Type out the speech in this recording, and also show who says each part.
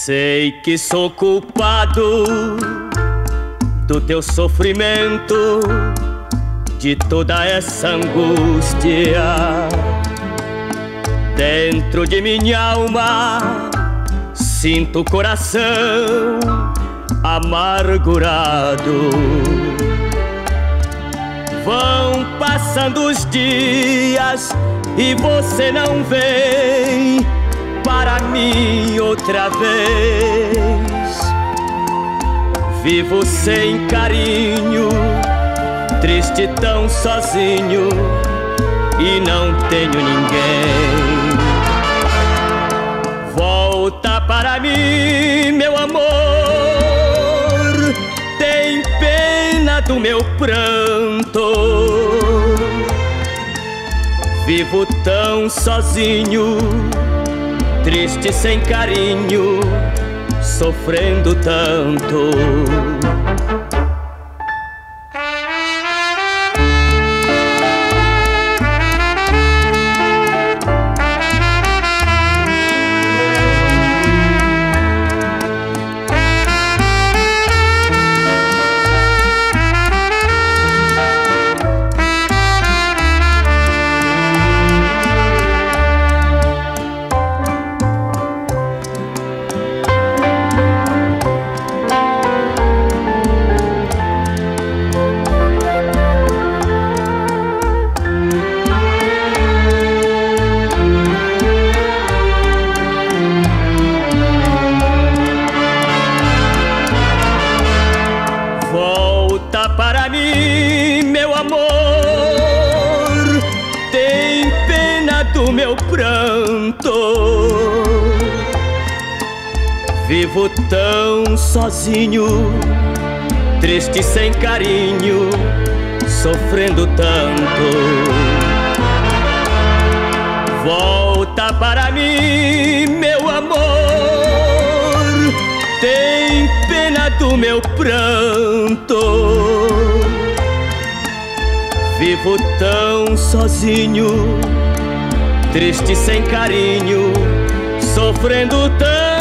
Speaker 1: Sei que sou culpado do teu sofrimento, de toda essa angústia. Dentro de minha alma sinto o coração amargurado. Vão passando os dias e você não vem para mim outra vez. Vivo sem carinho, triste, tão sozinho, e não tenho ninguém. Volta para mim, meu amor, tem pena do meu pranto. Vivo tão sozinho, triste, sem carinho, sofrendo tanto. Volta para mim, meu amor, tem pena do meu pranto. Vivo tão sozinho, triste, sem carinho, sofrendo tanto. Volta para mim, meu amor, tem pena do meu pranto. Vivo tão sozinho, triste, sem carinho, sofrendo tanto.